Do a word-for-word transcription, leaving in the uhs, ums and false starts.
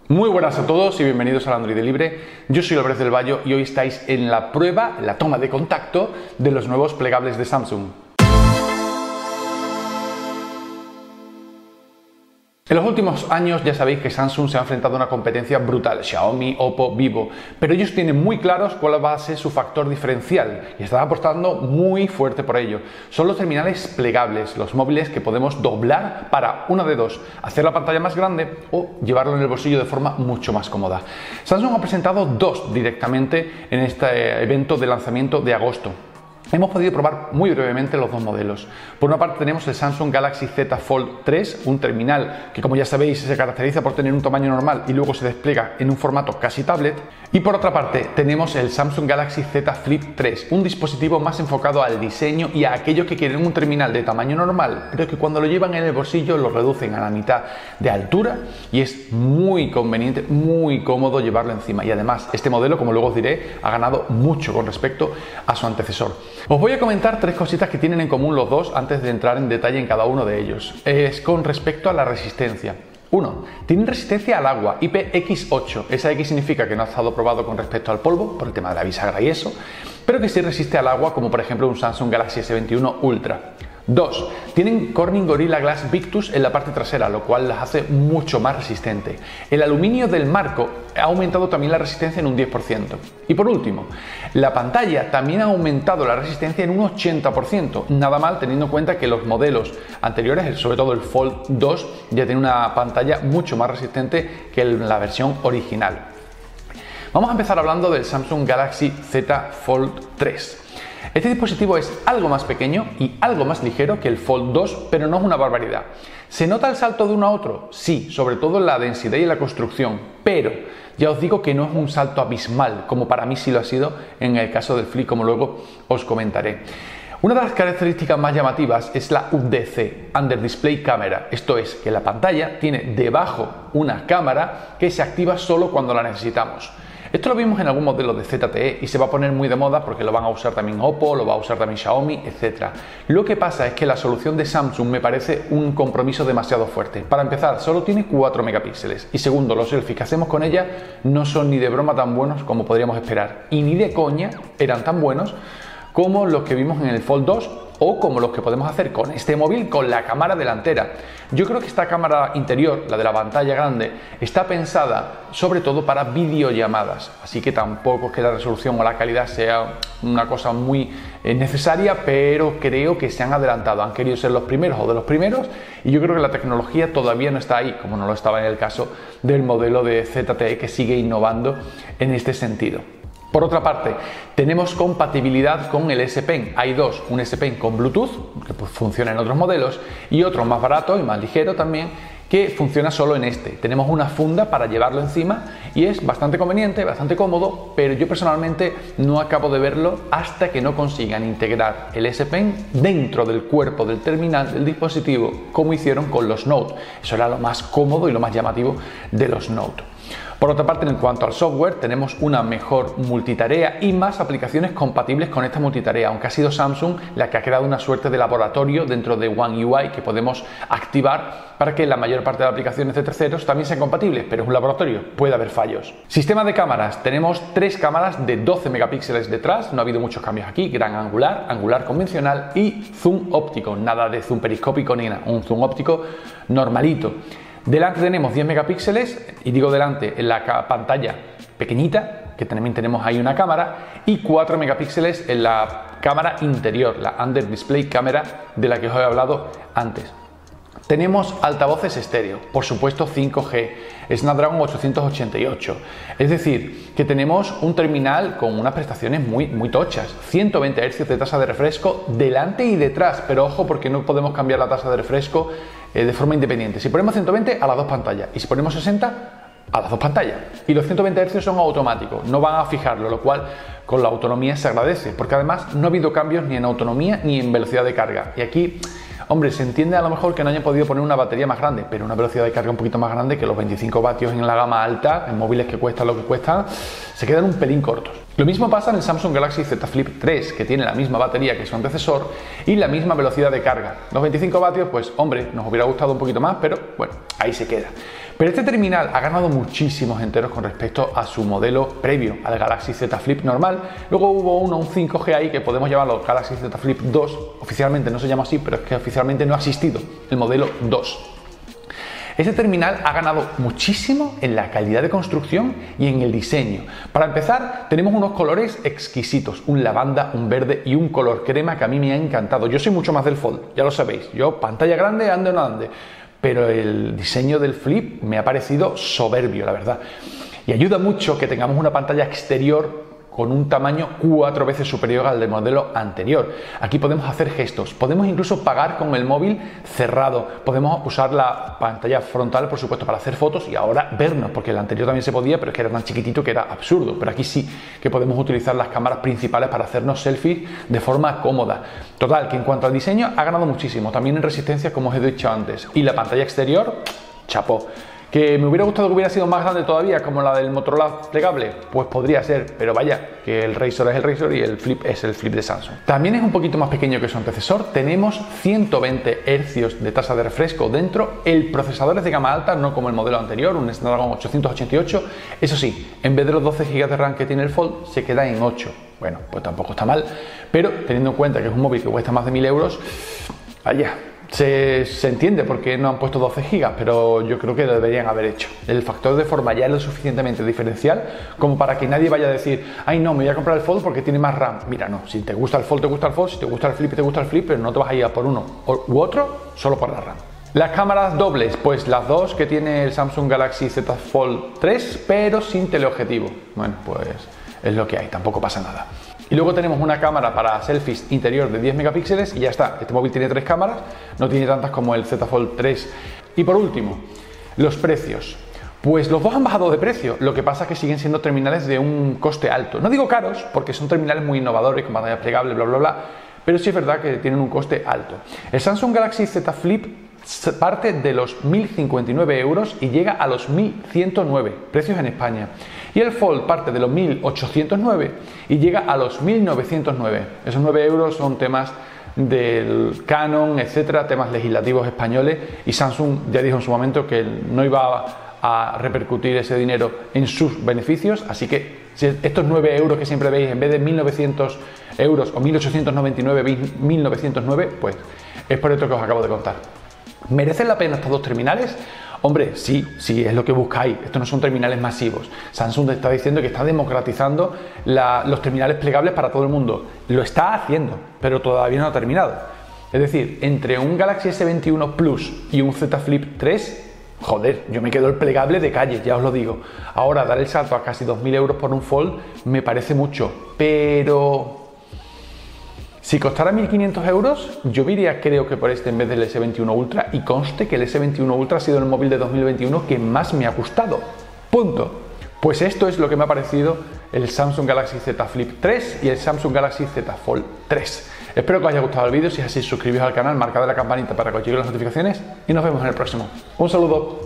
Muy buenas a todos y bienvenidos al Android Libre. Yo soy Álvarez del Valle y hoy estáis en la prueba, la toma de contacto de los nuevos plegables de Samsung. En los últimos años ya sabéis que Samsung se ha enfrentado a una competencia brutal, Xiaomi, Oppo, Vivo, pero ellos tienen muy claros cuál va a ser su factor diferencial y están apostando muy fuerte por ello. Son los terminales plegables, los móviles que podemos doblar para una de dos, hacer la pantalla más grande o llevarlo en el bolsillo de forma mucho más cómoda. Samsung ha presentado dos directamente en este evento de lanzamiento de agosto. Hemos podido probar muy brevemente los dos modelos. Por una parte tenemos el Samsung Galaxy Z Fold tres, un terminal que, como ya sabéis, se caracteriza por tener un tamaño normal y luego se despliega en un formato casi tablet. Y por otra parte tenemos el Samsung Galaxy Z Flip tres, un dispositivo más enfocado al diseño y a aquellos que quieren un terminal de tamaño normal, pero que cuando lo llevan en el bolsillo lo reducen a la mitad de altura y es muy conveniente, muy cómodo llevarlo encima. Y además este modelo, como luego os diré, ha ganado mucho con respecto a su antecesor. Os voy a comentar tres cositas que tienen en común los dos antes de entrar en detalle en cada uno de ellos. Es con respecto a la resistencia. uno. Tienen resistencia al agua, I P X ocho. Esa X significa que no ha estado probado con respecto al polvo, por el tema de la bisagra y eso, pero que sí resiste al agua, como por ejemplo un Samsung Galaxy S veintiuno Ultra. dos. Tienen Corning Gorilla Glass Victus en la parte trasera, lo cual las hace mucho más resistente. El aluminio del marco ha aumentado también la resistencia en un diez por ciento. Y por último, la pantalla también ha aumentado la resistencia en un ochenta por ciento. Nada mal teniendo en cuenta que los modelos anteriores, sobre todo el Fold dos, ya tiene una pantalla mucho más resistente que la versión original. Vamos a empezar hablando del Samsung Galaxy Z Fold tres. Este dispositivo es algo más pequeño y algo más ligero que el Fold dos, pero no es una barbaridad. ¿Se nota el salto de uno a otro? Sí, sobre todo en la densidad y en la construcción, pero ya os digo que no es un salto abismal, como para mí sí lo ha sido en el caso del Flip, como luego os comentaré. Una de las características más llamativas es la U D C, Under Display Camera. Esto es, que la pantalla tiene debajo una cámara que se activa solo cuando la necesitamos. Esto lo vimos en algún modelo de Z T E y se va a poner muy de moda porque lo van a usar también Oppo, lo va a usar también Xiaomi, etcétera. Lo que pasa es que la solución de Samsung me parece un compromiso demasiado fuerte. Para empezar, solo tiene cuatro megapíxeles y segundo, los selfies que hacemos con ella no son ni de broma tan buenos como podríamos esperar y ni de coña eran tan buenos como los que vimos en el Fold dos o como los que podemos hacer con este móvil con la cámara delantera. Yo creo que esta cámara interior, la de la pantalla grande, está pensada sobre todo para videollamadas, así que tampoco es que la resolución o la calidad sea una cosa muy eh, necesaria, pero creo que se han adelantado, han querido ser los primeros o de los primeros y yo creo que la tecnología todavía no está ahí, como no lo estaba en el caso del modelo de Z T E, que sigue innovando en este sentido. Por otra parte, tenemos compatibilidad con el S Pen. Hay dos, un S Pen con Bluetooth, que pues funciona en otros modelos, y otro más barato y más ligero también, que funciona solo en este. Tenemos una funda para llevarlo encima y es bastante conveniente, bastante cómodo, pero yo personalmente no acabo de verlo hasta que no consigan integrar el S Pen dentro del cuerpo del terminal del dispositivo, como hicieron con los Note. Eso era lo más cómodo y lo más llamativo de los Note. Por otra parte, en cuanto al software, tenemos una mejor multitarea y más aplicaciones compatibles con esta multitarea, aunque ha sido Samsung la que ha creado una suerte de laboratorio dentro de One U I que podemos activar para que la mayor parte de las aplicaciones de terceros también sean compatibles, pero es un laboratorio, puede haber fallos. Sistema de cámaras, tenemos tres cámaras de doce megapíxeles detrás, no ha habido muchos cambios aquí, gran angular, angular convencional y zoom óptico, nada de zoom periscópico ni nada, un zoom óptico normalito. Delante tenemos diez megapíxeles, y digo delante, en la pantalla pequeñita, que también tenemos ahí una cámara, y cuatro megapíxeles en la cámara interior, la Under Display Camera de la que os he hablado antes. Tenemos altavoces estéreo, por supuesto cinco G, Snapdragon ochocientos ochenta y ocho, es decir, que tenemos un terminal con unas prestaciones muy, muy tochas, ciento veinte hercios de tasa de refresco delante y detrás, pero ojo porque no podemos cambiar la tasa de refresco eh, de forma independiente. Si ponemos ciento veinte a las dos pantallas y si ponemos sesenta a las dos pantallas, y los ciento veinte hercios son automáticos, no van a fijarlo, lo cual con la autonomía se agradece, porque además no ha habido cambios ni en autonomía ni en velocidad de carga, y aquí Hombre, se entiende a lo mejor que no hayan podido poner una batería más grande, pero una velocidad de carga un poquito más grande, que los veinticinco vatios en la gama alta, en móviles que cuestan lo que cuestan, se quedan un pelín cortos. Lo mismo pasa en el Samsung Galaxy Z Flip tres, que tiene la misma batería que su antecesor y la misma velocidad de carga. Los veinticinco vatios, pues hombre, nos hubiera gustado un poquito más, pero bueno, ahí se queda. Pero este terminal ha ganado muchísimos enteros con respecto a su modelo previo, al Galaxy Z Flip normal. Luego hubo uno, un cinco G ahí que podemos llamarlo Galaxy Z Flip dos. Oficialmente no se llama así, pero es que oficialmente no ha existido el modelo dos. Este terminal ha ganado muchísimo en la calidad de construcción y en el diseño. Para empezar, tenemos unos colores exquisitos, un lavanda, un verde y un color crema que a mí me ha encantado. Yo soy mucho más del Fold, ya lo sabéis. Yo, pantalla grande, ande o no ande. Pero el diseño del Flip me ha parecido soberbio, la verdad. Y ayuda mucho que tengamos una pantalla exterior con un tamaño cuatro veces superior al del modelo anterior. Aquí podemos hacer gestos, podemos incluso pagar con el móvil cerrado, podemos usar la pantalla frontal, por supuesto, para hacer fotos y ahora vernos, porque el anterior también se podía, pero es que era tan chiquitito que era absurdo. Pero aquí sí que podemos utilizar las cámaras principales para hacernos selfies de forma cómoda. Total, que en cuanto al diseño ha ganado muchísimo, también en resistencia, como os he dicho antes. Y la pantalla exterior, chapó. ¿Que me hubiera gustado que hubiera sido más grande todavía, como la del Motorola plegable? Pues podría ser, pero vaya, que el Razr es el Razr y el Flip es el Flip de Samsung. También es un poquito más pequeño que su antecesor, tenemos ciento veinte hercios de tasa de refresco dentro, el procesador es de gama alta, no como el modelo anterior, un Snapdragon ochocientos ochenta y ocho, eso sí, en vez de los doce gigas de RAM que tiene el Fold, se queda en ocho. Bueno, pues tampoco está mal, pero teniendo en cuenta que es un móvil que cuesta más de mil euros, vaya. Se, se entiende por qué no han puesto doce gigas, pero yo creo que lo deberían haber hecho. El factor de forma ya es lo suficientemente diferencial como para que nadie vaya a decir, ay no, me voy a comprar el Fold porque tiene más RAM. Mira, no, si te gusta el Fold, te gusta el Fold, si te gusta el Flip, te gusta el Flip, pero no te vas a ir a por uno u otro solo por la RAM. Las cámaras dobles, pues las dos que tiene el Samsung Galaxy Z Fold tres, pero sin teleobjetivo. Bueno, pues es lo que hay, tampoco pasa nada. Y luego tenemos una cámara para selfies interior de diez megapíxeles y ya está. Este móvil tiene tres cámaras, no tiene tantas como el Z Fold tres. Y por último, los precios. Pues los dos han bajado de precio, lo que pasa es que siguen siendo terminales de un coste alto. No digo caros, porque son terminales muy innovadores, con pantalla plegable, bla, bla, bla, pero sí es verdad que tienen un coste alto. El Samsung Galaxy Z Flip parte de los mil cincuenta y nueve euros y llega a los mil ciento nueve, precios en España. Y el Fold parte de los mil ochocientos nueve y llega a los mil novecientos nueve. Esos nueve euros son temas del Canon, etcétera, temas legislativos españoles, y Samsung ya dijo en su momento que no iba a repercutir ese dinero en sus beneficios, así que si estos nueve euros que siempre veis, en vez de mil novecientos euros o mil ochocientos noventa y nueve, veis mil novecientos nueve, pues es por esto que os acabo de contar. ¿Merecen la pena estos dos terminales? Hombre, sí, sí, es lo que buscáis. Estos no son terminales masivos. Samsung está diciendo que está democratizando la, los terminales plegables para todo el mundo. Lo está haciendo, pero todavía no ha terminado. Es decir, entre un Galaxy S veintiuno Plus y un Z Flip tres, joder, yo me quedo el plegable de calle, ya os lo digo. Ahora, dar el salto a casi dos mil euros por un Fold me parece mucho, pero si costara mil quinientos euros, yo iría creo que por este en vez del S veintiuno Ultra, y conste que el S veintiuno Ultra ha sido el móvil de dos mil veintiuno que más me ha gustado. Punto. Pues esto es lo que me ha parecido el Samsung Galaxy Z Flip tres y el Samsung Galaxy Z Fold tres. Espero que os haya gustado el vídeo, si es así suscribíos al canal, marcad la campanita para que os lleguen las notificaciones y nos vemos en el próximo. Un saludo.